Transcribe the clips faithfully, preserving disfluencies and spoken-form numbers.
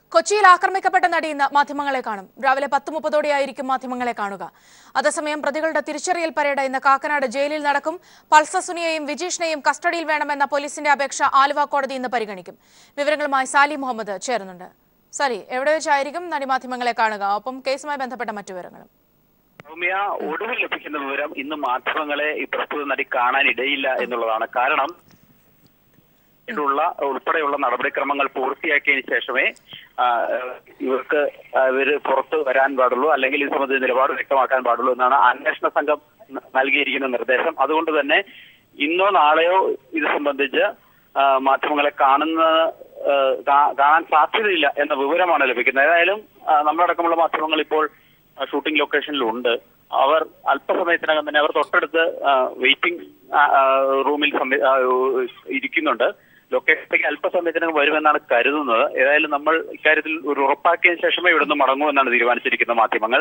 കൊച്ചിയിൽ ആക്രമിക്കപ്പെട്ട നടി ഇന്ന് മാധ്യമങ്ങളെ കാണും. രാവിലെ പത്ത് മുപ്പതോടെയായിരിക്കും മാധ്യമങ്ങളെ കാണുക. അതേസമയം പ്രതികളുടെ തിരിച്ചറിയൽ പരേഡ് ഇന്ന് കാക്കനാട് ജയിലിൽ നടക്കും. പൾസർ സുനിയെയും വിജീഷിനെയും കസ്റ്റഡിയിൽ വേണമെന്ന പോലീസിന്റെ അപേക്ഷ ആലുവ കോടതി ഇന്ന് പരിഗണിക്കും. വിവരങ്ങളുമായി സാലി മുഹമ്മദ് ചേരുന്നുണ്ട്. സാലി, എവിടെ വെച്ചായിരിക്കും നടി മാധ്യമങ്ങളെ കാണുക? ഒപ്പം കേസുമായി ബന്ധപ്പെട്ട മറ്റു വിവരങ്ങളും. ഒടുവിൽ ലഭിക്കുന്ന വിവരം ഇന്ന് മാധ്യമങ്ങളെ ഈ പ്രസ്തുത നടി കാണാനിടയില്ല എന്നുള്ളതാണ്. കാരണം ുള്ള ഉൾപ്പെടെയുള്ള നടപടിക്രമങ്ങൾ പൂർത്തിയാക്കിയതിനു ശേഷമേ ഇവർക്ക് ഇവര് പുറത്ത് വരാൻ പാടുള്ളൂ, അല്ലെങ്കിൽ ഇത് സംബന്ധിച്ച് നിലപാട് വ്യക്തമാക്കാൻ പാടുള്ളൂ എന്നാണ് അന്വേഷണ സംഘം നൽകിയിരിക്കുന്ന നിർദ്ദേശം. അതുകൊണ്ട് തന്നെ ഇന്നോ നാളെയോ ഇത് സംബന്ധിച്ച് മാധ്യമങ്ങളെ കാണുന്ന കാണാൻ സാധ്യതയില്ല എന്ന വിവരമാണ് ലഭിക്കുന്നത്. ഏതായാലും നമ്മളടക്കമുള്ള മാധ്യമങ്ങൾ ഇപ്പോൾ ഷൂട്ടിംഗ് ലൊക്കേഷനിലുണ്ട്. അവർ അല്പസമയത്തിനകം തന്നെ അവർ തൊട്ടടുത്ത് വെയിറ്റിംഗ് റൂമിൽ ഇരിക്കുന്നുണ്ട്. ലൊക്കേഷനിലേക്ക് അല്പസമയത്തിനകം വരുമെന്നാണ് കരുതുന്നത്. ഏതായാലും നമ്മൾ ഇക്കാര്യത്തിൽ ഒരു ഉറപ്പാക്കിയതിനു ശേഷമേ ഇവിടുന്ന് മടങ്ങുമെന്നാണ് തീരുമാനിച്ചിരിക്കുന്ന മാധ്യമങ്ങൾ.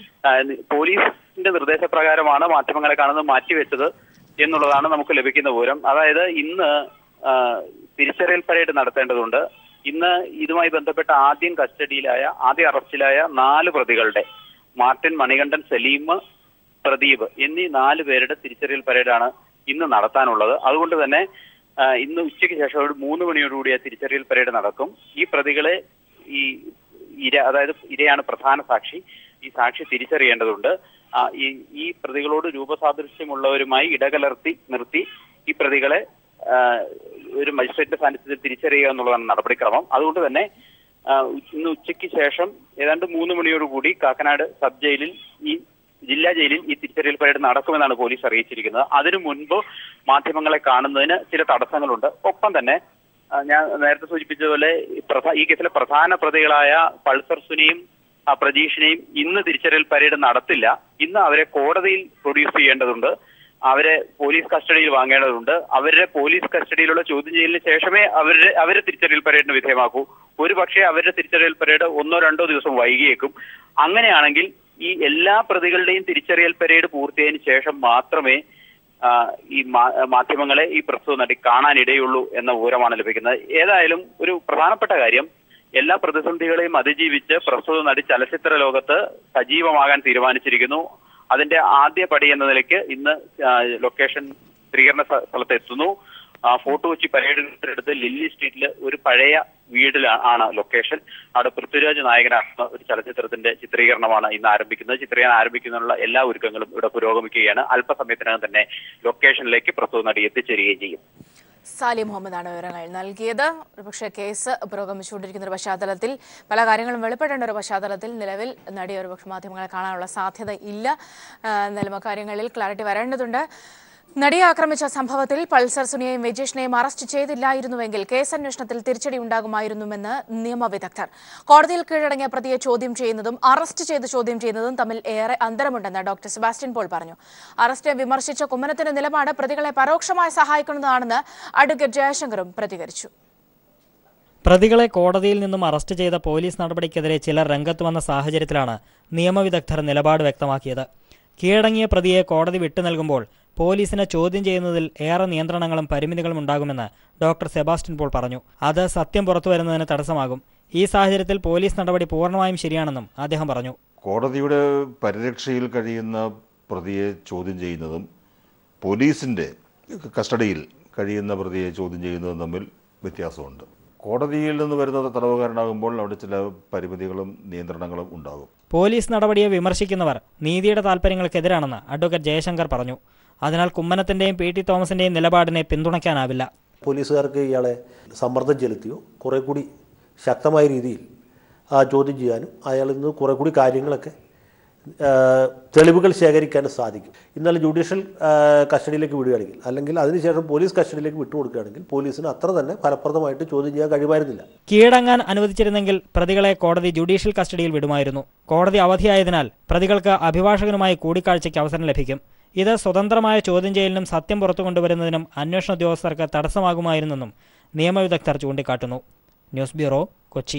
പോലീസിന്റെ നിർദ്ദേശപ്രകാരമാണ് മാധ്യമങ്ങളെ കാണുന്നത് മാറ്റിവെച്ചത് എന്നുള്ളതാണ് നമുക്ക് ലഭിക്കുന്ന വിവരം. അതായത് ഇന്ന് തിരിച്ചറിയൽ പരേഡ് നടത്തേണ്ടതുണ്ട്. ഇന്ന് ഇതുമായി ബന്ധപ്പെട്ട ആദ്യം കസ്റ്റഡിയിലായ ആദ്യം അറസ്റ്റിലായ നാല് പ്രതികളുടെ മാർട്ടിൻ, മണികണ്ഠൻ, സലീം, പ്രദീപ് എന്നീ നാല് പേരുടെ തിരിച്ചറിയൽ പരേഡാണ് ഇന്ന് നടത്താനുള്ളത്. അതുകൊണ്ട് തന്നെ ഇന്ന് ഉച്ചയ്ക്ക് ശേഷം ഒരു മൂന്ന് മണിയോടുകൂടി ആ തിരിച്ചറിയൽ പരേഡ് നടക്കും. ഈ പ്രതികളെ ഈ ഇര അതായത് ഇരയാണ് പ്രധാന സാക്ഷി. ഈ സാക്ഷി തിരിച്ചറിയേണ്ടതുണ്ട്. ഈ ഈ പ്രതികളോട് രൂപസാദൃശ്യമുള്ളവരുമായി ഇടകലർത്തി നിർത്തി ഈ പ്രതികളെ ഒരു മജിസ്ട്രേറ്റിന്റെ സാന്നിധ്യത്തിൽ തിരിച്ചറിയുക എന്നുള്ളതാണ് നടപടിക്രമം. അതുകൊണ്ട് തന്നെ ഇന്ന് ഉച്ചയ്ക്ക് ശേഷം ഏതാണ്ട് മൂന്ന് മണിയോടുകൂടി കാക്കനാട് സബ് ജയിലിൽ ഈ ജില്ലാ ജയിലിൽ ഈ തിരിച്ചറിയൽ പരേഡ് നടക്കുമെന്നാണ് പോലീസ് അറിയിച്ചിരിക്കുന്നത്. അതിനു മുൻപ് മാധ്യമങ്ങളെ കാണുന്നതിന് ചില തടസ്സങ്ങളുണ്ട്. ഒപ്പം തന്നെ ഞാൻ നേരത്തെ സൂചിപ്പിച്ചതുപോലെ ഈ കേസിലെ പ്രധാന പ്രതികളായ പൾസർ സുനിയും പ്രജീഷിനെയും ഇന്ന് തിരിച്ചറിയൽ പരേഡ് നടത്തില്ല. ഇന്ന് അവരെ കോടതിയിൽ പ്രൊഡ്യൂസ് ചെയ്യേണ്ടതുണ്ട്. അവരെ പോലീസ് കസ്റ്റഡിയിൽ വാങ്ങേണ്ടതുണ്ട്. അവരുടെ പോലീസ് കസ്റ്റഡിയിലുള്ള ചോദ്യം ചെയ്യലിന് ശേഷമേ അവരുടെ അവരെ തിരിച്ചറിയൽ പരേഡിന് വിധേയമാക്കൂ. ഒരു പക്ഷേ അവരുടെ തിരിച്ചറിയൽ പരേഡ് ഒന്നോ രണ്ടോ ദിവസം വൈകിയേക്കും. അങ്ങനെയാണെങ്കിൽ ഈ എല്ലാ പ്രതികളുടെയും തിരിച്ചറിയൽ പരേഡ് പൂർത്തിയായതിനു ശേഷം മാത്രമേ ഈ മാധ്യമങ്ങളെ ഈ പ്രസ്തുത നടി കാണാനിടയുള്ളൂ എന്ന വിവരമാണ് ലഭിക്കുന്നത്. ഏതായാലും ഒരു പ്രധാനപ്പെട്ട കാര്യം, എല്ലാ പ്രതിസന്ധികളെയും അതിജീവിച്ച് പ്രസ്തുത നടി ചലച്ചിത്ര ലോകത്ത് സജീവമാകാൻ തീരുമാനിച്ചിരിക്കുന്നു. അതിന്റെ ആദ്യ പടി എന്ന നിലയ്ക്ക് ഇന്ന് ലൊക്കേഷൻ ചിത്രീകരണ സ്ഥലത്ത് എത്തുന്നു. ഫോർട്ട് കൊച്ചി പരേഡിനടുത്ത് ലില്ലി സ്ട്രീറ്റില് ഒരു പഴയ വീടിലാണ് ലൊക്കേഷൻ. അവിടെ പൃഥ്വിരാജ് നായകനാകുന്ന ഒരു ചലച്ചിത്രത്തിന്റെ ചിത്രീകരണമാണ് ഇന്ന് ആരംഭിക്കുന്നത്. ചിത്രീകരണം ആരംഭിക്കുന്നതിനുള്ള എല്ലാ ഒരുക്കങ്ങളും ഇവിടെ പുരോഗമിക്കുകയാണ്. അല്പസമയത്തിനകം തന്നെ ലൊക്കേഷനിലേക്ക് പ്രസ്തുത നടി എത്തിച്ചേരുകയും ചെയ്യും. സാലി മുഹമ്മദാണ് വിവരങ്ങൾ നൽകിയത്. ഒരുപക്ഷെ കേസ് പുരോഗമിച്ചുകൊണ്ടിരിക്കുന്ന ഒരു പശ്ചാത്തലത്തിൽ, പല കാര്യങ്ങളും വെളിപ്പെടേണ്ട ഒരു പശ്ചാത്തലത്തിൽ നിലവിൽ നടി ഒരുപക്ഷെ മാധ്യമങ്ങളെ കാണാനുള്ള സാധ്യത ഇല്ല. എന്നാലും കാര്യങ്ങളിൽ ക്ലാരിറ്റി വരേണ്ടതുണ്ട്. നടിയെ ആക്രമിച്ച സംഭവത്തിൽ പൾസർ സുനിയെയും വിജീഷിനെയും അറസ്റ്റ് ചെയ്തില്ലായിരുന്നുവെങ്കിൽ കേസന്വേഷണത്തിൽ തിരിച്ചടി ഉണ്ടാകുമായിരുന്നുവെന്ന് നിയമവിദഗ്ധർ. കോടതിയിൽ കീഴടങ്ങിയ പ്രതിയെ ചോദ്യം ചെയ്യുന്നതും അറസ്റ്റ് ചെയ്ത് ചോദ്യം ചെയ്യുന്നതും തമ്മിൽ ഏറെ അന്തരമുണ്ടെന്ന് ഡോക്ടർ സെബാസ്റ്റ്യൻ പോൾ പറഞ്ഞു. അറസ്റ്റിനെ വിമർശിച്ച കുമ്മനത്തിന്റെ നിലപാട് പ്രതികളെ പരോക്ഷമായി സഹായിക്കുന്നതാണെന്ന് അഡ്വക്കേറ്റ് ജയശങ്കറും പ്രതികരിച്ചു. പ്രതികളെ കോടതിയിൽ നിന്നും അറസ്റ്റ് ചെയ്ത പോലീസ് നടപടിക്കെതിരെ ചിലർ രംഗത്ത് വന്ന സാഹചര്യത്തിലാണ് നിയമവിദഗ്ധർ നിലപാട് വ്യക്തമാക്കിയത്. കീഴടങ്ങിയ പ്രതിയെ കോടതി വിട്ടു നൽകുമ്പോൾ പോലീസിനെ ചോദ്യം ചെയ്യുന്നതിൽ ഏറെ നിയന്ത്രണങ്ങളും പരിമിതികളും ഉണ്ടാകുമെന്ന് ഡോക്ടർ സെബാസ്റ്റ്യൻ പോൾ പറഞ്ഞു. അത് സത്യം പുറത്തുവരുന്നതിന് തടസ്സമാകും. ഈ സാഹചര്യത്തിൽ പോലീസ് നടപടി പൂർണ്ണമായും ശരിയാണെന്നും അദ്ദേഹം പറഞ്ഞു. കോടതിയുടെ പരിരക്ഷയിൽ കഴിയുന്ന പ്രതിയെ ചോദ്യം ചെയ്യുന്നതും പോലീസിൻ്റെ കസ്റ്റഡിയിൽ കഴിയുന്ന പ്രതിയെ ചോദ്യം ചെയ്യുന്നതും തമ്മിൽ വ്യത്യാസമുണ്ട്. കോടതിയിൽ നിന്ന് വരുന്നത് തടവുകാരനാകുമ്പോൾ അവിടെ ചില പരിമിതികളും നിയന്ത്രണങ്ങളും ഉണ്ടാകും. പോലീസ് നടപടിയെ വിമർശിക്കുന്നവർ നീതിയുടെ താൽപ്പര്യങ്ങൾക്കെതിരാണെന്ന് അഡ്വക്കേറ്റ് ജയശങ്കർ പറഞ്ഞു. അതിനാൽ കുമ്മനത്തിന്റെയും പി ടി തോമസിന്റെയും നിലപാടിനെ പിന്തുണയ്ക്കാനാവില്ല. പോലീസുകാർക്ക് ഇയാളെ സമ്മർദ്ദം ചെലുത്തിയോ കുറെ കൂടി ശക്തമായ രീതിയിൽ ചോദ്യം ചെയ്യാനും അയാളിൽ നിന്ന് കുറെ കൂടി കാര്യങ്ങളൊക്കെ തെളിവുകൾ ശേഖരിക്കാനും സാധിക്കും. ഇന്നലെ ജുഡീഷ്യൽ കസ്റ്റഡിയിലേക്ക് വിടുകയാണെങ്കിൽ, അല്ലെങ്കിൽ അതിനുശേഷം പോലീസ് കസ്റ്റഡിയിലേക്ക് വിട്ടുകൊടുക്കുകയാണെങ്കിൽ പോലീസിന് അത്ര തന്നെ ഫലപ്രദമായിട്ട് ചോദ്യം ചെയ്യാൻ കഴിയുമായിരുന്നില്ല. കീഴടങ്ങാൻ അനുവദിച്ചിരുന്നെങ്കിൽ പ്രതികളെ കോടതി ജുഡീഷ്യൽ കസ്റ്റഡിയിൽ വിടുമായിരുന്നു. കോടതി അവധിയായതിനാൽ പ്രതികൾക്ക് അഭിഭാഷകനുമായി കൂടിക്കാഴ്ചയ്ക്ക് അവസരം ലഭിക്കും. ഇത് സ്വതന്ത്രമായ ചോദ്യം ചെയ്യലിനും സത്യം പുറത്തു കൊണ്ടുവരുന്നതിനും അന്വേഷണ ഉദ്യോഗസ്ഥർക്ക് തടസ്സമാകുമായിരുന്നെന്നും നിയമവിദഗ്ധർ ചൂണ്ടിക്കാട്ടുന്നു. News bureau, Kochi.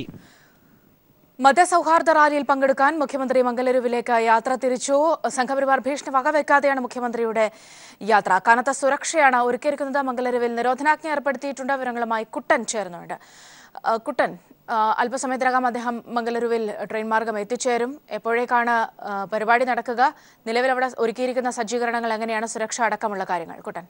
മതസൗഹാർദ്ദ റാലിയിൽ പങ്കെടുക്കാൻ മുഖ്യമന്ത്രി മംഗലൂരുവിലേക്ക് യാത്ര തിരിച്ചു. സംഘപരിവാർ ഭീഷണി വകവെക്കാതെയാണ് മുഖ്യമന്ത്രിയുടെ യാത്ര. കനത്ത സുരക്ഷയാണ് ഒരുക്കിയിരിക്കുന്നത്. മംഗലൂരുവിൽ നിരോധനാജ്ഞ ഏർപ്പെടുത്തിയിട്ടുണ്ട്. വിവരങ്ങളുമായി കുട്ടൻ ചേർന്നുണ്ട്. കുട്ടൻ, അല്പസമയത്തിനകം അദ്ദേഹം മംഗലൂരുവിൽ ട്രെയിൻ മാർഗം എത്തിച്ചേരും. എപ്പോഴേക്കാണ് പരിപാടി നടക്കുക? നിലവിൽ അവിടെ ഒരുക്കിയിരിക്കുന്ന സജ്ജീകരണങ്ങൾ എങ്ങനെയാണ്? സുരക്ഷ അടക്കമുള്ള കാര്യങ്ങൾ കുട്ടൻ.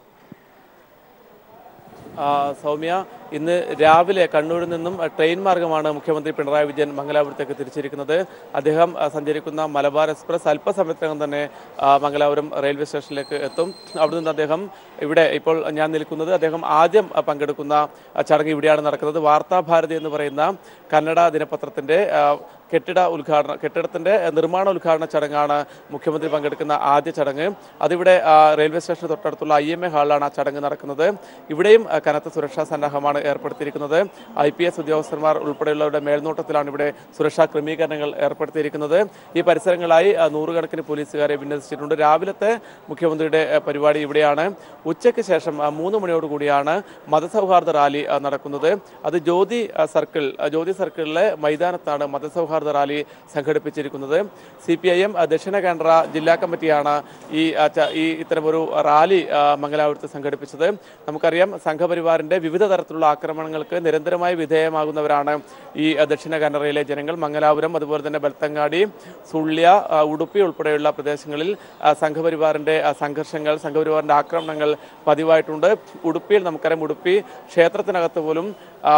സൗമ്യ, ഇന്ന് രാവിലെ കണ്ണൂരിൽ നിന്നും ട്രെയിൻ മാർഗമാണ് മുഖ്യമന്ത്രി പിണറായി വിജയൻ മംഗലാപുരത്തേക്ക് തിരിച്ചിരിക്കുന്നത്. അദ്ദേഹം സഞ്ചരിക്കുന്ന മലബാർ എക്സ്പ്രസ് അല്പസമയത്തിനകം തന്നെ മംഗലാപുരം റെയിൽവേ സ്റ്റേഷനിലേക്ക് എത്തും. അവിടെ നിന്ന് അദ്ദേഹം ഇവിടെ ഇപ്പോൾ ഞാൻ നിൽക്കുന്നത് അദ്ദേഹം ആദ്യം പങ്കെടുക്കുന്ന ചടങ്ങ് ഇവിടെയാണ് നടക്കുന്നത്. വാർത്താഭാരതി എന്ന് പറയുന്ന കന്നഡ ദിനപത്രത്തിൻ്റെ കെട്ടിട ഉദ്ഘാടന കെട്ടിടത്തിൻ്റെ നിർമ്മാണ ഉദ്ഘാടന ചടങ്ങാണ് മുഖ്യമന്ത്രി പങ്കെടുക്കുന്ന ആദ്യ ചടങ്ങ്. അതിവിടെ റെയിൽവേ സ്റ്റേഷന് തൊട്ടടുത്തുള്ള ഐ എം എ ഹാളിലാണ് ആ ചടങ്ങ് നടക്കുന്നത്. ഇവിടെയും കനത്ത സുരക്ഷാ സന്നാഹമാണ് ഏർപ്പെടുത്തിയിരിക്കുന്നത്. ഐ പി എസ് ഉദ്യോഗസ്ഥന്മാർ ഉൾപ്പെടെയുള്ളവരുടെ മേൽനോട്ടത്തിലാണ് ഇവിടെ സുരക്ഷാ ക്രമീകരണങ്ങൾ ഏർപ്പെടുത്തിയിരിക്കുന്നത്. ഈ പരിസരങ്ങളായി നൂറുകണക്കിന് പോലീസുകാരെ വിന്യസിച്ചിട്ടുണ്ട്. രാവിലത്തെ മുഖ്യമന്ത്രിയുടെ പരിപാടി ഇവിടെയാണ്. ഉച്ചയ്ക്ക് ശേഷം മൂന്ന് മണിയോടുകൂടിയാണ് മതസൗഹാർദ്ദ റാലി നടക്കുന്നത്. അത് ജ്യോതി സർക്കിൾ ജ്യോതി സർക്കിളിലെ മൈതാനത്താണ് മതസൗഹാർദ്ദ റാലി സംഘടിപ്പിച്ചിരിക്കുന്നത്. സി പി ഐ എം ദക്ഷിണ കേന്ദ്ര ജില്ലാ കമ്മിറ്റിയാണ് ഈ ഈ ഇത്തരമൊരു റാലി മംഗലാപുരത്ത് സംഘടിപ്പിച്ചത്. നമുക്കറിയാം, സംഘപരിവാറിന്റെ വിവിധ തരത്തിലുള്ള ആക്രമണങ്ങൾക്ക് നിരന്തരമായി വിധേയമാകുന്നവരാണ് ഈ ദക്ഷിണ കന്നഡയിലെ ജനങ്ങൾ. മംഗലാപുരം, അതുപോലെ തന്നെ ബെൽത്തങ്ങാടി, സുള്ള്യ, ഉടുപ്പി ഉൾപ്പെടെയുള്ള പ്രദേശങ്ങളിൽ സംഘപരിവാറിന്റെ സംഘർഷങ്ങൾ, സംഘപരിവാറിന്റെ ആക്രമണങ്ങൾ പതിവായിട്ടുണ്ട്. ഉടുപ്പിയിൽ നമുക്കറിയാം, ഉടുപ്പി ക്ഷേത്രത്തിനകത്ത് പോലും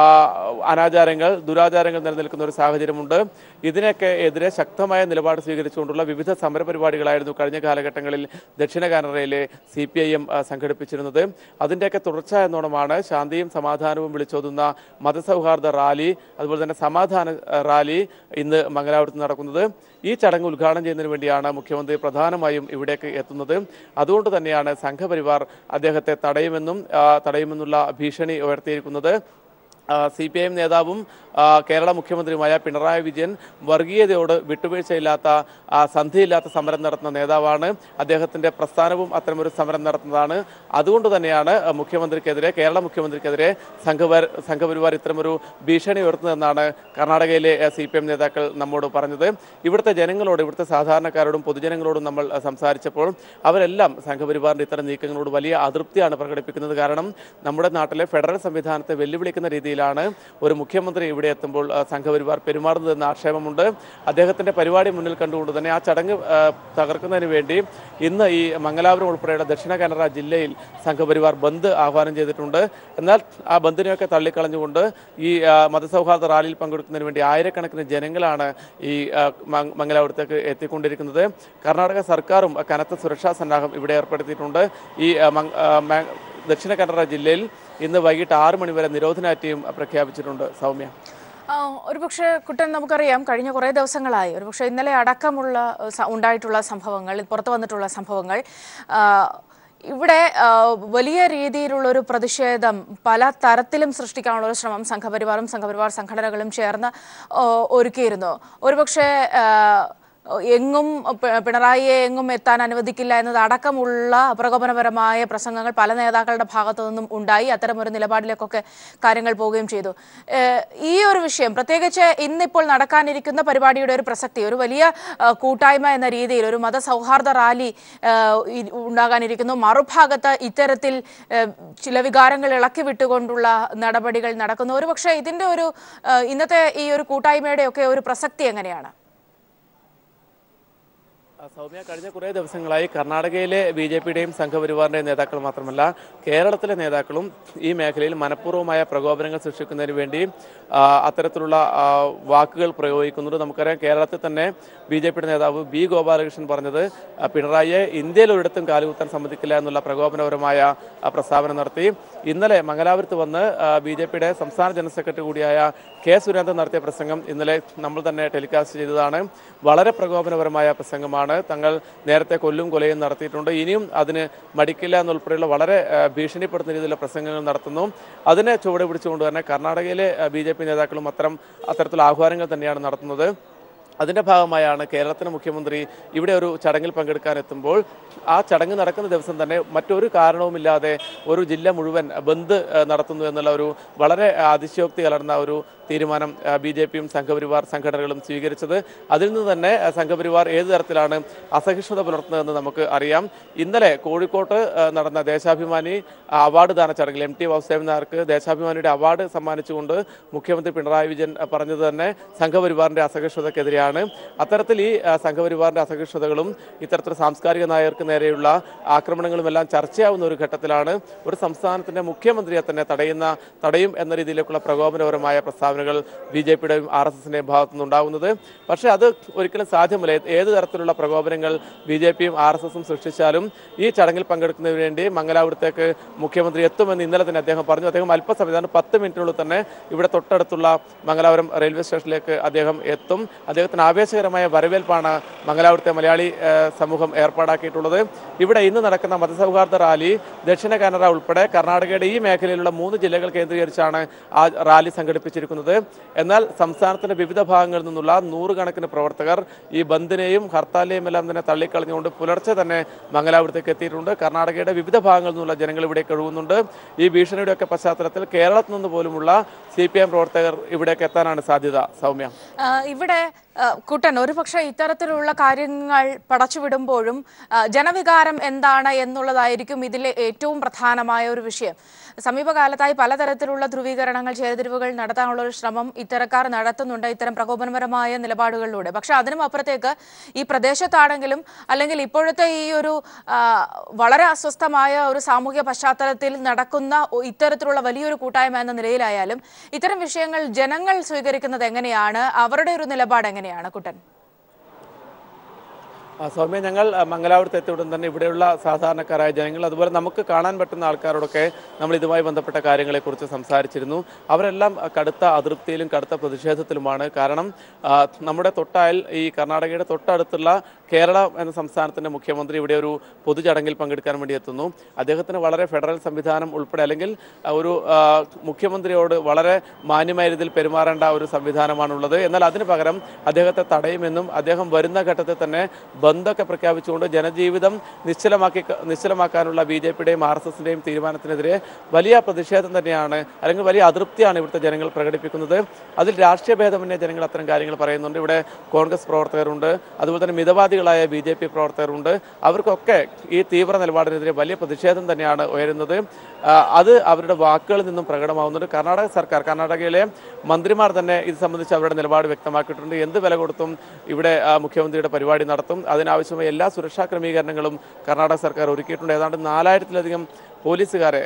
അനാചാരങ്ങൾ, ദുരാചാരങ്ങൾ നിലനിൽക്കുന്ന ഒരു സാഹചര്യമുണ്ട്. ഇതിനൊക്കെ എതിരെ ശക്തമായ നിലപാട് സ്വീകരിച്ചുകൊണ്ടുള്ള വിവിധ സമരപരിപാടികളായിരുന്നു കഴിഞ്ഞ കാലഘട്ടങ്ങളിൽ ദക്ഷിണ കാനഡയിലെ സി പി ഐ എം സംഘടിപ്പിച്ചിരുന്നത്. അതിൻ്റെയൊക്കെ തുടർച്ച എന്നോണമാണ് ശാന്തിയും സമാധാനവും വിളിച്ചോതുന്ന മതസൗഹാർദ്ദ റാലി, അതുപോലെ തന്നെ സമാധാന റാലി ഇന്ന് മംഗലാപുരത്ത് നടക്കുന്നത്. ഈ ചടങ്ങ് ഉദ്ഘാടനം ചെയ്യുന്നതിന് വേണ്ടിയാണ് മുഖ്യമന്ത്രി പ്രധാനമായും ഇവിടേക്ക് എത്തുന്നത്. അതുകൊണ്ട് തന്നെയാണ് സംഘപരിവാർ അദ്ദേഹത്തെ തടയുമെന്നും തടയുമെന്നുള്ള ഭീഷണി ഉയർത്തിയിരിക്കുന്നത്. സി പി ഐ എം നേതാവും കേരള മുഖ്യമന്ത്രിയുമായ പിണറായി വിജയൻ വർഗീയതയോട് വിട്ടുവീഴ്ചയില്ലാത്ത, സന്ധിയില്ലാത്ത സമരം നടത്തുന്ന നേതാവാണ്. അദ്ദേഹത്തിൻ്റെ പ്രസ്ഥാനവും അത്തരമൊരു സമരം നടത്തുന്നതാണ്. അതുകൊണ്ട് തന്നെയാണ് മുഖ്യമന്ത്രിക്കെതിരെ, കേരള മുഖ്യമന്ത്രിക്കെതിരെ സംഘപരിവാർ സംഘപരിവാർ ഇത്തരമൊരു ഭീഷണി ഉയർത്തുന്നതെന്നാണ് കർണാടകയിലെ സി പി എം നേതാക്കൾ നമ്മോട് പറഞ്ഞത്. ഇവിടുത്തെ ജനങ്ങളോട്, ഇവിടുത്തെ സാധാരണക്കാരോടും പൊതുജനങ്ങളോടും നമ്മൾ സംസാരിച്ചപ്പോൾ അവരെല്ലാം സംഘപരിവാറിൻ്റെ ഇത്തരം നീക്കങ്ങളോട് വലിയ അതൃപ്തിയാണ് പ്രകടിപ്പിക്കുന്നത്. കാരണം നമ്മുടെ നാട്ടിലെ ഫെഡറൽ സംവിധാനത്തെ വെല്ലുവിളിക്കുന്ന രീതിയിലാണ് ഒരു മുഖ്യമന്ത്രി ഇവിടെ എത്തുമ്പോൾ സംഘപരിവാർ പെരുമാറുന്നതെന്ന ആക്ഷേപമുണ്ട്. അദ്ദേഹത്തിൻ്റെ പരിപാടി മുന്നിൽ കണ്ടുകൊണ്ട് തന്നെ ആ ചടങ്ങ് തകർക്കുന്നതിന് വേണ്ടി ഇന്ന് ഈ മംഗലാപുരം ഉൾപ്പെടെയുള്ള ദക്ഷിണ കന്നഡ ജില്ലയിൽ സംഘപരിവാർ ബന്ദ് ആഹ്വാനം ചെയ്തിട്ടുണ്ട്. എന്നാൽ ആ ബന്ദിനെയൊക്കെ തള്ളിക്കളഞ്ഞുകൊണ്ട് ഈ മതസൗഹാർദ്ദ റാലിയിൽ പങ്കെടുക്കുന്നതിന് വേണ്ടി ആയിരക്കണക്കിന് ജനങ്ങളാണ് ഈ മംഗലാപുരത്തേക്ക് എത്തിക്കൊണ്ടിരിക്കുന്നത്. കർണാടക സർക്കാരും കനത്ത സുരക്ഷാ സന്നാഹം ഇവിടെ ഏർപ്പെടുത്തിയിട്ടുണ്ട്. ഈ ദക്ഷിണ കന്നഡ ജില്ലയിൽ ഇന്ന് വൈകിട്ട് ആറ് മണിവരെ നിരോധനാജ്ഞയും പ്രഖ്യാപിച്ചിട്ടുണ്ട്. സൗമ്യ, ഒരുപക്ഷെ കുട്ടൻ, നമുക്കറിയാം കഴിഞ്ഞ കുറേ ദിവസങ്ങളായി, ഒരുപക്ഷെ ഇന്നലെ അടക്കമുള്ള ഉണ്ടായിട്ടുള്ള സംഭവങ്ങൾ, പുറത്തു വന്നിട്ടുള്ള സംഭവങ്ങൾ, ഇവിടെ വലിയ രീതിയിലുള്ള ഒരു പ്രതിഷേധം പല തരത്തിലും സൃഷ്ടിക്കാനുള്ള ഒരു ശ്രമം സംഘപരിവാറും സംഘപരിവാർ സംഘടനകളും ചേർന്ന് ഒരുക്കിയിരുന്നു. ഒരുപക്ഷെ എങ്ങും പിണറായിയെ എങ്ങും എത്താൻ അനുവദിക്കില്ല എന്നതടക്കമുള്ള പ്രകോപനപരമായ പ്രസംഗങ്ങൾ പല നേതാക്കളുടെ ഭാഗത്തു നിന്നും ഉണ്ടായി. അത്തരമൊരു നിലപാടിലേക്കൊക്കെ കാര്യങ്ങൾ പോവുകയും ചെയ്തു. ഈ ഒരു വിഷയം, പ്രത്യേകിച്ച് ഇന്നിപ്പോൾ നടക്കാനിരിക്കുന്ന പരിപാടിയുടെ ഒരു പ്രസക്തി, ഒരു വലിയ കൂട്ടായ്മ എന്ന രീതിയിൽ ഒരു മതസൗഹാർദ്ദ റാലി ഉണ്ടാകാനിരിക്കുന്നു. മറുഭാഗത്ത് ഇത്തരത്തിൽ ചില വികാരങ്ങൾ ഇളക്കി വിട്ടുകൊണ്ടുള്ള നടപടികൾ നടക്കുന്നു. ഒരുപക്ഷെ ഇതിൻ്റെ ഒരു ഇന്നത്തെ ഈ ഒരു കൂട്ടായ്മയുടെ ഒക്കെ ഒരു പ്രസക്തി എങ്ങനെയാണ്? സൗമ്യ, കഴിഞ്ഞ കുറേ ദിവസങ്ങളായി കർണാടകയിലെ ബി ജെ പിയുടെയും സംഘപരിവാറിൻ്റെയും നേതാക്കൾ മാത്രമല്ല കേരളത്തിലെ നേതാക്കളും ഈ മേഖലയിൽ മനഃപൂർവ്വമായ പ്രകോപനങ്ങൾ സൃഷ്ടിക്കുന്നതിന് വേണ്ടി അത്തരത്തിലുള്ള വാക്കുകൾ പ്രയോഗിക്കുന്നുണ്ട്. നമുക്കറിയാം, കേരളത്തിൽ തന്നെ ബി ജെ പിയുടെ നേതാവ് ബി ഗോപാലകൃഷ്ണൻ പറഞ്ഞത് പിണറായിയെ ഇന്ത്യയിൽ ഒരിടത്തും കാലുകുത്താൻ സമ്മതിക്കില്ല എന്നുള്ള പ്രകോപനപരമായ പ്രസ്താവന നടത്തി. ഇന്നലെ മംഗലാപുരത്ത് വന്ന് ബി ജെ പിയുടെ സംസ്ഥാന ജനറൽ സെക്രട്ടറി കൂടിയായ കെ സുരേന്ദ്രൻ നടത്തിയ പ്രസംഗം ഇന്നലെ നമ്മൾ തന്നെ ടെലികാസ്റ്റ് ചെയ്തതാണ്. വളരെ പ്രകോപനപരമായ പ്രസംഗമാണ്. തങ്ങൾ നേരത്തെ കൊല്ലും കൊലയും നടത്തിയിട്ടുണ്ട്, ഇനിയും അതിന് മടിക്കില്ല എന്നുൾപ്പെടെയുള്ള വളരെ ഭീഷണിപ്പെടുത്തുന്ന രീതിയിലുള്ള പ്രസംഗങ്ങൾ നടത്തുന്നു. അതിനെ ചുവടെ പിടിച്ചുകൊണ്ട് തന്നെ കർണാടകയിലെ ബി ജെ പി നേതാക്കളും അത്തരം അത്തരത്തിലുള്ള ആഹ്വാനങ്ങൾ തന്നെയാണ് നടത്തുന്നത്. അതിൻ്റെ ഭാഗമായാണ് കേരളത്തിലെ മുഖ്യമന്ത്രി ഇവിടെ ഒരു ചടങ്ങിൽ പങ്കെടുക്കാനെത്തുമ്പോൾ ആ ചടങ്ങ് നടക്കുന്ന ദിവസം തന്നെ മറ്റൊരു കാരണവുമില്ലാതെ ഒരു ജില്ല മുഴുവൻ ബന്ദ് നടത്തുന്നു എന്നുള്ള ഒരു വളരെ അതിശയോക്തി കലർന്ന ഒരു തീരുമാനം ബി ജെ പിയും സംഘപരിവാർ സംഘടനകളും സ്വീകരിച്ചത്. അതിൽ നിന്ന് തന്നെ സംഘപരിവാർ ഏത് തരത്തിലാണ് അസഹിഷ്ണുത പുലർത്തുന്നതെന്ന് നമുക്ക് അറിയാം. ഇന്നലെ കോഴിക്കോട്ട് നടന്ന ദേശാഭിമാനി അവാർഡ് ദാന ചടങ്ങിൽ എം ടി വാസുദേവൻ നായർക്ക് ദേശാഭിമാനിയുടെ അവാർഡ് സമ്മാനിച്ചുകൊണ്ട് മുഖ്യമന്ത്രി പിണറായി വിജയൻ പറഞ്ഞത് തന്നെ സംഘപരിവാറിൻ്റെ അസഹിഷ്ണുതക്കെതിരെയാണ്. അത്തരത്തിൽ ഈ സംഘപരിവാറിൻ്റെ അസഹിഷ്ണുതകളും ഇത്തരത്തിൽ സാംസ്കാരിക നായകർക്ക് നേരെയുള്ള ആക്രമണങ്ങളും എല്ലാം ചർച്ചയാവുന്ന ഒരു ഘട്ടത്തിലാണ് ഒരു സംസ്ഥാനത്തിൻ്റെ മുഖ്യമന്ത്രിയെ തന്നെ തടയുന്ന തടയും എന്ന രീതിയിലേക്കുള്ള പ്രകോപനപരമായ പ്രസ്താവനകൾ ബി ജെ പിയുടെയും ആർ എസ് എസിൻ്റെയും ഭാഗത്തു നിന്നുണ്ടാകുന്നത്. പക്ഷേ അത് ഒരിക്കലും സാധ്യമല്ല. ഏത് തരത്തിലുള്ള പ്രകോപനങ്ങൾ ബി ജെ പിയും ആർ എസ് എസും സൃഷ്ടിച്ചാലും ഈ ചടങ്ങിൽ പങ്കെടുക്കുന്നതിന് വേണ്ടി മംഗലാപുരത്തേക്ക് മുഖ്യമന്ത്രി എത്തുമെന്ന് ഇന്നലെ തന്നെ അദ്ദേഹം പറഞ്ഞു. അദ്ദേഹം അല്പസമയം പത്ത് മിനിറ്റിനുള്ളിൽ തന്നെ ഇവിടെ തൊട്ടടുത്തുള്ള മംഗലാപുരം റെയിൽവേ സ്റ്റേഷനിലേക്ക് അദ്ദേഹം എത്തും. അദ്ദേഹത്തിന് ആവേശകരമായ വരവേൽപ്പാണ് മംഗലാപുരത്തെ മലയാളി സമൂഹം ഏർപ്പാടാക്കിയിട്ടുള്ളത്. ഇവിടെ ഇന്ന് നടക്കുന്ന മതസൗഹാർദ്ദ റാലി ദക്ഷിണ കന്നഡ ഉൾപ്പെടെ കർണാടകയുടെ ഈ മേഖലയിലുള്ള മൂന്ന് ജില്ലകൾ കേന്ദ്രീകരിച്ചാണ് ആ റാലി സംഘടിപ്പിച്ചിരിക്കുന്നത്. എന്നാൽ സംസ്ഥാനത്തിന്റെ വിവിധ ഭാഗങ്ങളിൽ നിന്നുള്ള നൂറുകണക്കിന് പ്രവർത്തകർ ഈ ബന്ദിനെയും ഹർത്താലിനെയും എല്ലാം തന്നെ തള്ളിക്കളഞ്ഞുകൊണ്ട് പുലർച്ചെ തന്നെ മംഗലാപുരത്തേക്ക് എത്തിയിട്ടുണ്ട്. കർണാടകയുടെ വിവിധ ഭാഗങ്ങളിൽ നിന്നുള്ള ജനങ്ങൾ ഇവിടേക്ക് ഒഴുകുന്നുണ്ട്. ഈ ഭീഷണിയുടെയൊക്കെ പശ്ചാത്തലത്തിൽ കേരളത്തിൽ നിന്ന് പോലുമുള്ള സി പി എം പ്രവർത്തകർ ഇവിടേക്ക് എത്താനാണ് സാധ്യത. സൗമ്യ, ഇവിടെ കുട്ടൻ ഒരുപക്ഷെ ഇത്തരത്തിലുള്ള കാര്യങ്ങൾ പടച്ചുവിടുമ്പോഴും ജനവികാരം എന്താണ് എന്നുള്ളതായിരിക്കും ഇതിലെ ഏറ്റവും പ്രധാനമായ ഒരു വിഷയം. സമീപകാലത്തായി പലതരത്തിലുള്ള ധ്രുവീകരണങ്ങൾ ചേരിതിരിവുകൾ നടത്താനുള്ള ഒരു ശ്രമം ഇത്തരക്കാർ നടത്തുന്നുണ്ട് ഇത്തരം പ്രകോപനപരമായ നിലപാടുകളിലൂടെ. പക്ഷെ അതിനും അപ്പുറത്തേക്ക് ഈ പ്രദേശത്താണെങ്കിലും അല്ലെങ്കിൽ ഇപ്പോഴത്തെ ഈ ഒരു വളരെ അസ്വസ്ഥമായ ഒരു സാമൂഹ്യ പശ്ചാത്തലത്തിൽ നടക്കുന്ന ഇത്തരത്തിലുള്ള വലിയൊരു കൂട്ടായ്മ എന്ന നിലയിലായാലും ഇത്തരം വിഷയങ്ങൾ ജനങ്ങൾ സ്വീകരിക്കുന്നത് എങ്ങനെയാണ്, അവരുടെ ഒരു നിലപാട് എങ്ങനെയാണ് കുട്ടൻ? സൗമ്യ, ഞങ്ങൾ മംഗലാപുരത്ത് എത്തിയ ഉടൻ തന്നെ ഇവിടെയുള്ള സാധാരണക്കാരായ ജനങ്ങൾ അതുപോലെ നമുക്ക് കാണാൻ പറ്റുന്ന ആൾക്കാരോടൊക്കെ നമ്മൾ ഇതുമായി ബന്ധപ്പെട്ട കാര്യങ്ങളെക്കുറിച്ച് സംസാരിച്ചിരുന്നു. അവരെല്ലാം കടുത്ത അതൃപ്തിയിലും കടുത്ത പ്രതിഷേധത്തിലുമാണ്. കാരണം നമ്മുടെ തൊട്ടാൽ ഈ കർണാടകയുടെ തൊട്ടടുത്തുള്ള കേരളം എന്ന സംസ്ഥാനത്തിൻ്റെ മുഖ്യമന്ത്രി ഇവിടെ ഒരു പൊതുചടങ്ങിൽ പങ്കെടുക്കാൻ വേണ്ടി എത്തുന്നു. അദ്ദേഹത്തിന് വളരെ ഫെഡറൽ സംവിധാനം ഉൾപ്പെടെ അല്ലെങ്കിൽ ഒരു മുഖ്യമന്ത്രിയോട് വളരെ മാന്യമായ രീതിയിൽ പെരുമാറേണ്ട ഒരു സംവിധാനമാണുള്ളത്. എന്നാൽ അതിന് പകരം അദ്ദേഹത്തെ തടയുമെന്നും അദ്ദേഹം വരുന്ന ഘട്ടത്തിൽ തന്നെ ബന്ധമൊക്കെ പ്രഖ്യാപിച്ചുകൊണ്ട് ജനജീവിതം നിശ്ചലമാക്കി നിശ്ചലമാക്കാനുള്ള ബി ജെ പിയുടെയും ആർ എസ് എസിൻ്റെയും തീരുമാനത്തിനെതിരെ വലിയ പ്രതിഷേധം തന്നെയാണ് അല്ലെങ്കിൽ വലിയ അതൃപ്തിയാണ് ഇവിടുത്തെ ജനങ്ങൾ പ്രകടിപ്പിക്കുന്നത്. അതിൽ രാഷ്ട്രീയ ഭേദമന്യേ ജനങ്ങൾ അത്തരം കാര്യങ്ങൾ പറയുന്നുണ്ട്. ഇവിടെ കോൺഗ്രസ് പ്രവർത്തകരുണ്ട്, അതുപോലെ തന്നെ മിതവാദികളായ ബി ജെ പി പ്രവർത്തകരുണ്ട്. അവർക്കൊക്കെ ഈ തീവ്ര നിലപാടിനെതിരെ വലിയ പ്രതിഷേധം തന്നെയാണ് ഉയരുന്നത്. അത് അവരുടെ വാക്കുകളിൽ നിന്നും പ്രകടമാവുന്നുണ്ട്. കർണാടക സർക്കാർ കർണാടകയിലെ മന്ത്രിമാർ തന്നെ ഇത് സംബന്ധിച്ച് അവരുടെ നിലപാട് വ്യക്തമാക്കിയിട്ടുണ്ട്. എന്ത് വില കൊടുത്തും ഇവിടെ മുഖ്യമന്ത്രിയുടെ പരിപാടി നടത്തും. അതിനാവശ്യമായ എല്ലാ സുരക്ഷാ ക്രമീകരണങ്ങളും കർണാടക സർക്കാർ ഒരുക്കിയിട്ടുണ്ട്. ഏതാണ്ട് നാലായിരത്തിലധികം പോലീസുകാരെ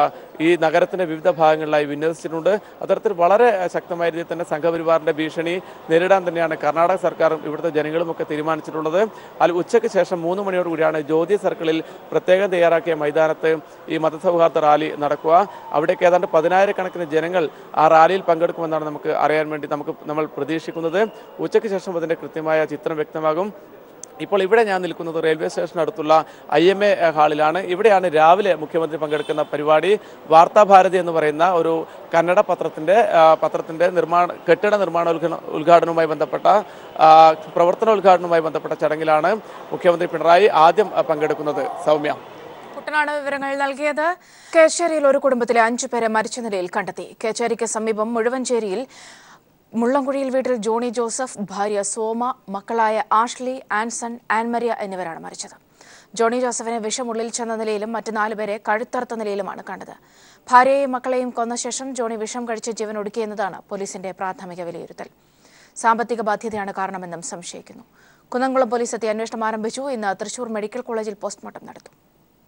ഈ നഗരത്തിൻ്റെ വിവിധ ഭാഗങ്ങളിലായി വിന്യസിച്ചിട്ടുണ്ട്. അത്തരത്തിൽ വളരെ ശക്തമായ രീതിയിൽ തന്നെ സംഘപരിവാറിൻ്റെ ഭീഷണി നേരിടാൻ തന്നെയാണ് കർണാടക സർക്കാരും ഇവിടുത്തെ ജനങ്ങളുമൊക്കെ തീരുമാനിച്ചിട്ടുള്ളത്. അതിൽ ഉച്ചയ്ക്ക് ശേഷം മൂന്ന് മണിയോട് കൂടിയാണ് ജ്യോതി സർക്കിളിൽ പ്രത്യേകം തയ്യാറാക്കിയ മൈതാനത്ത് ഈ മതസൗഹാർദ്ദ റാലി നടക്കുക. അവിടേക്ക് ഏതാണ്ട് പതിനായിരക്കണക്കിന് ജനങ്ങൾ ആ റാലിയിൽ പങ്കെടുക്കുമെന്നാണ് നമുക്ക് അറിയാൻ വേണ്ടി നമുക്ക് നമ്മൾ പ്രതീക്ഷിക്കുന്നത്. ഉച്ചയ്ക്ക് ശേഷം അതിൻ്റെ കൃത്യമായ ചിത്രം വ്യക്തമാകും. ഇപ്പോൾ ഇവിടെ ഞാൻ നിൽക്കുന്നത് റെയിൽവേ സ്റ്റേഷനടുത്തുള്ള ഐ എം എ ഹാളിലാണ്. ഇവിടെയാണ് രാവിലെ മുഖ്യമന്ത്രി പങ്കെടുക്കുന്ന പരിപാടി. വാർത്താഭാരതി എന്ന് പറയുന്ന ഒരു കന്നഡ പത്രത്തിൻ്റെ പത്രത്തിൻ്റെ നിർമ്മാണ കെട്ടിട നിർമ്മാണ ഉദ്ഘാടനവുമായി ബന്ധപ്പെട്ട പ്രവർത്തന ഉദ്ഘാടനവുമായി ബന്ധപ്പെട്ട ചടങ്ങിലാണ് മുഖ്യമന്ത്രി പിണറായി ആദ്യം പങ്കെടുക്കുന്നത്. സൗമ്യ, കുട്ടനാണ് വിവരങ്ങൾ നൽകിയത്. കേച്ചേരിയിൽ ഒരു കുടുംബത്തിലെ അഞ്ചു പേരെ മരിച്ച നിലയിൽ കണ്ടെത്തി. കേച്ചേരിക്ക് സമീപം മുഴുവഞ്ചേരിയിൽ മുള്ളംകുഴിയിൽ വീട്ടിൽ ജോണി ജോസഫ്, ഭാര്യ സോമ, മക്കളായ ആഷ്ലി, ആൻസൺ, ആൻമരിയ എന്നിവരാണ് മരിച്ചത്. ജോണി ജോസഫിനെ വിഷമുള്ളിൽ ചെന്ന നിലയിലും മറ്റ് നാലുപേരെ കഴുത്തറുത്ത നിലയിലുമാണ് കണ്ടത്. ഭാര്യയെയും മക്കളെയും കൊന്ന ശേഷം ജോണി വിഷം കഴിച്ച് ജീവൻ ഒടുക്കിയെന്നതാണ് പോലീസിന്റെ പ്രാഥമിക വിലയിരുത്തൽ. സാമ്പത്തിക ബാധ്യതയാണ് കാരണമെന്നും സംശയിക്കുന്നു. കുന്നംകുളം പോലീസ് എത്തി അന്വേഷണം ആരംഭിച്ചു. ഇന്ന് തൃശൂർ മെഡിക്കൽ കോളേജിൽ പോസ്റ്റ്മോർട്ടം നടത്തും.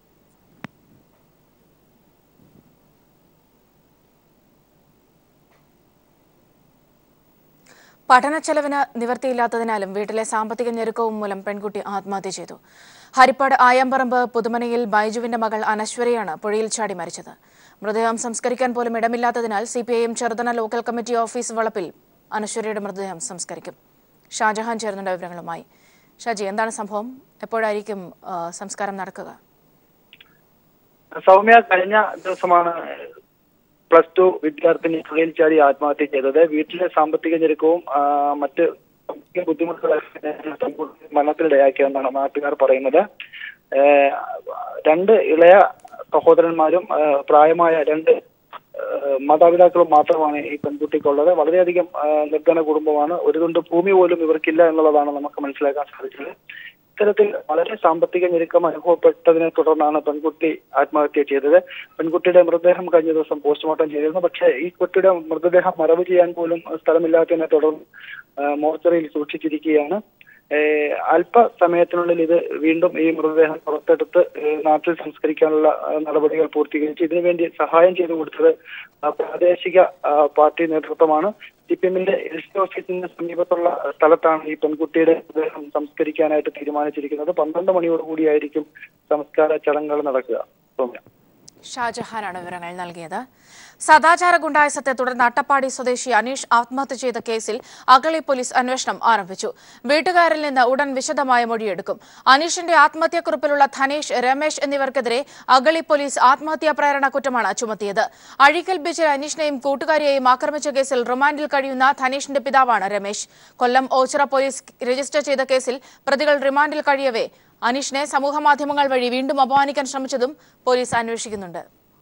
പഠനച്ചെലവിന് നിവൃത്തിയില്ലാത്തതിനാലും വീട്ടിലെ സാമ്പത്തിക ഞെരുക്കവും മൂലം പെൺകുട്ടി ആത്മഹത്യ ചെയ്തു. ഹരിപ്പാട് ആയമ്പറമ്പ് പുതുമനയിൽ ബൈജുവിന്റെ മകൾ അനശ്വരയാണ് പുഴയിൽ ചാടി മരിച്ചത്. മൃതദേഹം സംസ്കരിക്കാൻ പോലും ഇടമില്ലാത്തതിനാൽ C P I M Cheruthana local committee office വളപ്പിൽ അനശ്വരയുടെ മൃതദേഹം സംസ്കരിക്കും. ഷാജഹാൻ ചേർന്നുണ്ട് വിവരങ്ങളുമായി. ഷാജി, എന്താണ് സംഭവം? എപ്പോഴായിരിക്കും സംസ്കാരം നടക്കുക? സൗമ്യ, കഴിഞ്ഞ ദിവസമാണ് പ്ലസ് ടു വിദ്യാർത്ഥിനി പുഴയിൽ ചാടി ആത്മഹത്യ ചെയ്തത്. വീട്ടിലെ സാമ്പത്തിക ഞെരുക്കവും മറ്റ് ബുദ്ധിമുട്ടുകൾ മരണത്തിനിടയാക്കിയെന്നാണ് നാട്ടുകാർ പറയുന്നത്. രണ്ട് ഇളയ സഹോദരന്മാരും പ്രായമായ രണ്ട് മാതാപിതാക്കളും മാത്രമാണ് ഈ പെൺകുട്ടിക്കുള്ളത്. വളരെയധികം നിർധന കുടുംബമാണ്. ഒരു തുണ്ട് ഭൂമി പോലും ഇവർക്കില്ല എന്നുള്ളതാണ് നമുക്ക് മനസ്സിലാക്കാൻ സാധിച്ചത്. ഇത്തരത്തിൽ വളരെ സാമ്പത്തിക ഞെരുക്കം അനുഭവപ്പെട്ടതിനെ തുടർന്നാണ് പെൺകുട്ടി ആത്മഹത്യ ചെയ്തത്. പെൺകുട്ടിയുടെ മൃതദേഹം കഴിഞ്ഞ ദിവസം പോസ്റ്റ്മോർട്ടം ചെയ്തിരുന്നു. പക്ഷേ ഈ കുട്ടിയുടെ മൃതദേഹം മറവ് ചെയ്യാൻ പോലും സ്ഥലമില്ലാത്തതിനെ തുടർന്ന് മോർച്ചറിയിൽ സൂക്ഷിച്ചിരിക്കുകയാണ്. അല്പസമയത്തിനുള്ളിൽ ഇത് വീണ്ടും ഈ മൃതദേഹം പുറത്തെടുത്ത് നാട്ടിൽ സംസ്കരിക്കാനുള്ള നടപടികൾ പൂർത്തീകരിച്ച് ഇതിനുവേണ്ടി സഹായം ചെയ്തു കൊടുത്തത് പ്രാദേശിക പാർട്ടി നേതൃത്വമാണ്. സി പി എമ്മിന്റെ എൽ സി ഓഫീസിന് സമീപത്തുള്ള സ്ഥലത്താണ് ഈ പെൺകുട്ടിയുടെ മൃതദേഹം സംസ്കരിക്കാനായിട്ട് തീരുമാനിച്ചിരിക്കുന്നത്. പന്ത്രണ്ട് മണിയോടുകൂടിയായിരിക്കും സംസ്കാര ചടങ്ങുകൾ നടക്കുക. ഷാജഹാനാണ് വിവരങ്ങൾ നൽകിയത്. സദാചാര ഗുണ്ടായസത്തെ തുടർന്ന് അട്ടപ്പാടി സ്വദേശി അനീഷ് ആത്മഹത്യ ചെയ്ത കേസിൽ അഗളി പോലീസ് അന്വേഷണം ആരംഭിച്ചു. വീട്ടുകാരിൽ നിന്ന് ഉടൻ വിശദമായ മൊഴിയെടുക്കും. അനീഷിന്റെ ആത്മഹത്യാക്കുറിപ്പിലുള്ള ധനേഷ്, രമേശ് എന്നിവർക്കെതിരെ അഗളി പോലീസ് ആത്മഹത്യാ പ്രേരണ കുറ്റമാണ് ചുമത്തിയത്. അഴീക്കൽ ബീച്ചിൽ അനീഷിനെയും കൂട്ടുകാരിയെയും ആക്രമിച്ച കേസിൽ റിമാൻഡിൽ കഴിയുന്ന ധനേഷിന്റെ പിതാവാണ് രമേശ്. കൊല്ലം ഓച്ചിറ പോലീസ് രജിസ്റ്റർ ചെയ്ത കേസിൽ പ്രതികൾ റിമാൻഡിൽ കഴിയവേ അനീഷിനെ സമൂഹമാധ്യമങ്ങൾ വഴി വീണ്ടും അപമാനിക്കാൻ ശ്രമിച്ചതും പോലീസ് അന്വേഷിക്കുന്നുണ്ട്.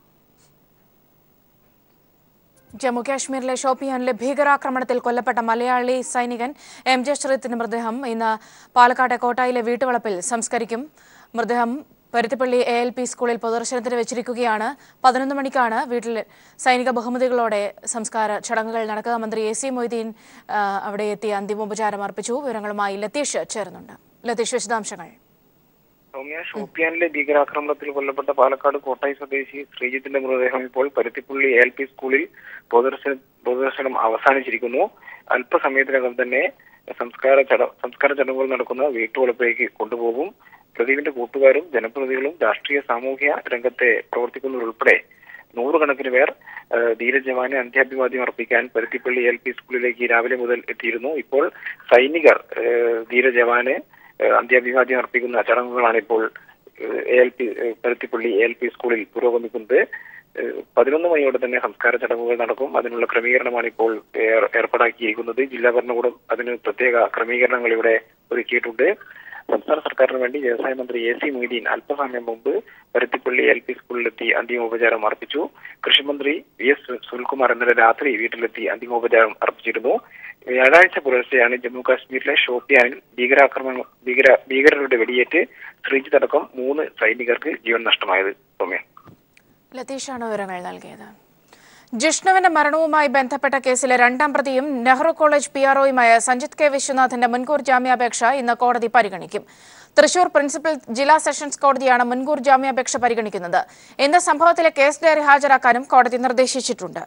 ജമ്മുകാശ്മീരിലെ ഷോപ്പിയാനിലെ ഭീകരാക്രമണത്തിൽ കൊല്ലപ്പെട്ട മലയാളി സൈനികൻ എം ജെ ശ്രീത്തിന്റെ മൃതദേഹം ഇന്ന് പാലക്കാട്ടെ കോട്ടായിലെ വീട്ടുവളപ്പിൽ സംസ്കരിക്കും. മൃതദേഹം പരുത്തിപ്പള്ളി എ എൽ പി സ്കൂളിൽ പൊതുദർശനത്തിന് വെച്ചിരിക്കുകയാണ്. പതിനൊന്ന് മണിക്കാണ് വീട്ടിൽ സൈനിക ബഹുമതികളോടെ സംസ്കാര ചടങ്ങുകൾ നടക്കുക. മന്ത്രി എ സി മൊയ്തീൻ അവിടെ എത്തി അന്തിമോപചാരം അർപ്പിച്ചു. വിവരങ്ങളുമായി ലതീഷ് ചേരുന്നുണ്ട്. ലതീഷ്, വിശദാംശങ്ങൾ. സൗമ്യ, ഷോപ്പിയാനിലെ ഭീകരാക്രമണത്തിൽ കൊല്ലപ്പെട്ട പാലക്കാട് കോട്ടായി സ്വദേശി ശ്രീജിത്തിന്റെ മൃതദേഹം ഇപ്പോൾ പരുത്തിപ്പള്ളി എ എൽ പി സ്കൂളിൽ പൊതുദർശന പൊതുദർശനം അവസാനിച്ചിരിക്കുന്നു. അല്പസമയത്തിനകം തന്നെ സംസ്കാര ചട സംസ്കാര ചടങ്ങുകൾ നടക്കുന്ന വീട്ടുവളപ്പിലേക്ക് കൊണ്ടുപോകും. പ്രദീപിന്റെ കൂട്ടുകാരും ജനപ്രതിനിധികളും രാഷ്ട്രീയ സാമൂഹ്യ രംഗത്തെ പ്രവർത്തിക്കുന്നവരുൾപ്പെടെ നൂറുകണക്കിന് പേർ ധീരജവാന് അന്ത്യാഭിവാദ്യം അർപ്പിക്കാൻ പരുത്തിപ്പള്ളി എൽ പി സ്കൂളിലേക്ക് രാവിലെ മുതൽ എത്തിയിരുന്നു. ഇപ്പോൾ സൈനികർ ധീരജവാന് അന്ത്യാഭിവാദ്യം അർപ്പിക്കുന്ന ചടങ്ങുകളാണ് ഇപ്പോൾ L P Paruthippally L P സ്കൂളിൽ പുരോഗമിക്കുന്നത്. പതിനൊന്ന് മണിയോടെ തന്നെ സംസ്കാര ചടങ്ങുകൾ നടക്കും. അതിനുള്ള ക്രമീകരണമാണ് ഇപ്പോൾ ഏർപ്പാടാക്കിയിരിക്കുന്നത്. ജില്ലാ ഭരണകൂടം അതിന് പ്രത്യേക ക്രമീകരണങ്ങൾ ഇവിടെ ഒരുക്കിയിട്ടുണ്ട്. സംസ്ഥാന സർക്കാരിന് വേണ്ടി വ്യവസായ മന്ത്രി എ സി മൊയ്തീൻ അല്പസമയം മുമ്പ് പരുത്തിപ്പള്ളി എൽ പി സ്കൂളിലെത്തി അന്തിമോപചാരം അർപ്പിച്ചു. കൃഷിമന്ത്രി വി എസ് സുനിൽകുമാർ ഇന്നലെ രാത്രി വീട്ടിലെത്തി അന്തിമോപചാരം അർപ്പിച്ചിരുന്നു. വ്യാഴാഴ്ച പുലർച്ചെയാണ് ജമ്മു കാശ്മീരിലെ ഷോപ്പിയാനിൽ ഭീകരാക്രമണ ഭീകര ഭീകരരുടെ വെടിയേറ്റ് ശ്രീജിത്ത് അടക്കം മൂന്ന് സൈനികർക്ക് ജീവൻ നഷ്ടമായത്. സൗമ്യ, ലതീഷാണ് വിവരങ്ങൾ നൽകിയത്. ജിഷ്ണുവിന്റെ മരണവുമായി ബന്ധപ്പെട്ട കേസിലെ രണ്ടാം പ്രതിയും നെഹ്റു കോളേജ് പി ആർ ഒയുമായ സഞ്ജിത് കെ വിശ്വനാഥിന്റെ മുൻകൂർ ജാമ്യാപേക്ഷ ഇന്ന് കോടതി പരിഗണിക്കും. തൃശൂർ പ്രിൻസിപ്പൽ ജില്ലാ സെഷൻസ് കോടതിയാണ് മുൻകൂർ ജാമ്യാപേക്ഷ പരിഗണിക്കുന്നത്. ഇന്ന് സംഭവത്തിലെ കേസ് ഡയറി ഹാജരാക്കാനും കോടതി നിർദ്ദേശിച്ചിട്ടുണ്ട്.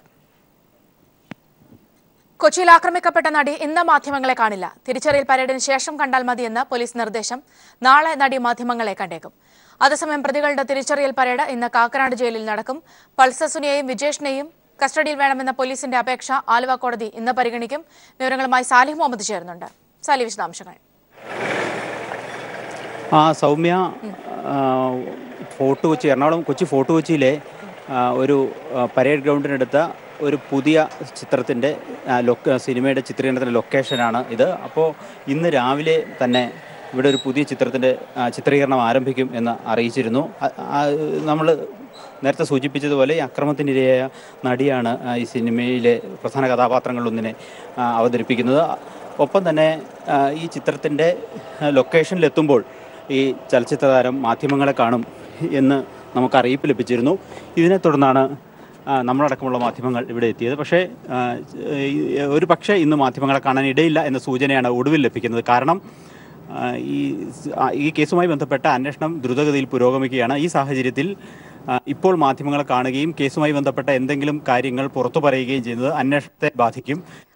കൊച്ചിയിൽ ആക്രമിക്കപ്പെട്ട നടി ഇന്ന് മാധ്യമങ്ങളെ കാണില്ല. തിരിച്ചറിയൽ പരേഡിന് ശേഷം കണ്ടാൽ മതിയെന്ന് പോലീസ് നിർദ്ദേശം. നാളെ നടി മാധ്യമങ്ങളെ കണ്ടേക്കും. അതേസമയം പ്രതികളുടെ തിരിച്ചറിയൽ പരേഡ് ഇന്ന് കാക്കനാട് ജയിലിൽ നടക്കും. പൾസസുനെയും വിജേഷിനെയും കസ്റ്റഡിയിൽ വേണമെന്ന പോലീസിന്റെ അപേക്ഷ ആലുവ കോടതി ഇന്ന് പരിഗണിക്കും. വിവരങ്ങളുമായി സാലിഹ് മുഹമ്മദ് ചേരുന്നുണ്ട്. സാലി, വിശദാംശങ്ങൾ. ആ സൗമ്യ, ഫോർട്ട് കൊച്ചി എറണാകുളം കൊച്ചി ഫോർട്ട് കൊച്ചിയിലെ ഒരു പരേഡ് ഗ്രൗണ്ടിനടുത്ത ഒരു പുതിയ ചിത്രത്തിൻ്റെ ലൊക്ക സിനിമയുടെ ചിത്രീകരണത്തിൻ്റെ ലൊക്കേഷനാണ് ഇത്. അപ്പോൾ ഇന്ന് രാവിലെ തന്നെ ഇവിടെ ഒരു പുതിയ ചിത്രത്തിൻ്റെ ചിത്രീകരണം ആരംഭിക്കും എന്ന് അറിയിച്ചിരുന്നു. നമ്മൾ നേരത്തെ സൂചിപ്പിച്ചതുപോലെ ഈ അക്രമത്തിനിരയായ നടിയാണ് ഈ സിനിമയിലെ പ്രധാന കഥാപാത്രങ്ങളിലൊന്നിനെ അവതരിപ്പിക്കുന്നത്. ഒപ്പം തന്നെ ഈ ചിത്രത്തിൻ്റെ ലൊക്കേഷനിലെത്തുമ്പോൾ ഈ ചലച്ചിത്ര താരം മാധ്യമങ്ങളെ കാണും എന്ന് നമുക്ക് അറിയിപ്പ് ലഭിച്ചിരുന്നു. ഇതിനെ തുടർന്നാണ് നമ്മളടക്കമുള്ള മാധ്യമങ്ങൾ ഇവിടെ എത്തിയത്. പക്ഷേ ഒരു പക്ഷേ ഇന്ന് മാധ്യമങ്ങളെ കാണാൻ ഇടയില്ല എന്ന സൂചനയാണ് ഒടുവിൽ ലഭിക്കുന്നത്. കാരണം ഈ ഈ കേസുമായി ബന്ധപ്പെട്ട അന്വേഷണം ദ്രുതഗതിയിൽ പുരോഗമിക്കുകയാണ്. ഈ സാഹചര്യത്തിൽ ഇപ്പോൾ മാധ്യമങ്ങളെ കാണുകയും കേസുമായി ബന്ധപ്പെട്ട എന്തെങ്കിലും കാര്യങ്ങൾ പുറത്തു പറയുകയും ചെയ്യുന്നത് അന്വേഷണത്തെ ബാധിക്കും.